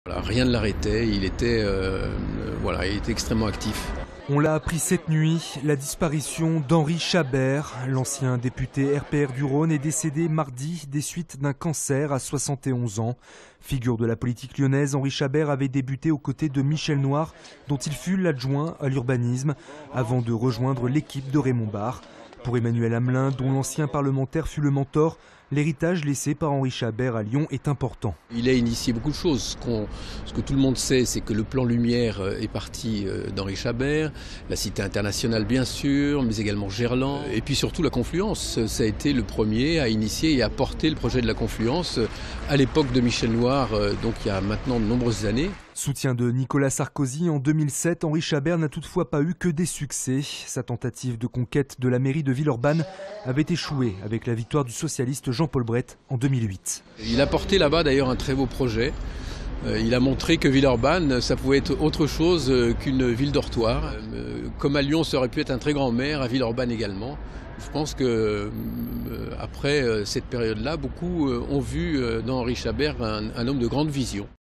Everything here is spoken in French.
Voilà, rien ne l'arrêtait, il était extrêmement actif. On l'a appris cette nuit, la disparition d'Henri Chabert, l'ancien député RPR du Rhône, est décédé mardi des suites d'un cancer à 71 ans. Figure de la politique lyonnaise, Henri Chabert avait débuté aux côtés de Michel Noir, dont il fut l'adjoint à l'urbanisme, avant de rejoindre l'équipe de Raymond Barre. Pour Emmanuel Hamelin, dont l'ancien parlementaire fut le mentor, l'héritage laissé par Henri Chabert à Lyon est important. Il a initié beaucoup de choses. Ce que tout le monde sait, c'est que le plan Lumière est parti d'Henri Chabert, la Cité internationale bien sûr, mais également Gerland, et puis surtout la Confluence. Ça a été le premier à initier et à porter le projet de la Confluence à l'époque de Michel Noir, donc il y a maintenant de nombreuses années. Soutien de Nicolas Sarkozy en 2007, Henri Chabert n'a toutefois pas eu que des succès. Sa tentative de conquête de la mairie de Villeurbanne avait échoué avec la victoire du socialiste Jean-Paul Brett en 2008. Il a porté là-bas d'ailleurs un très beau projet. Il a montré que Villeurbanne, ça pouvait être autre chose qu'une ville dortoir. Comme à Lyon, ça aurait pu être un très grand maire, à Villeurbanne également. Je pense que après cette période-là, beaucoup ont vu dans Henri Chabert un homme de grande vision.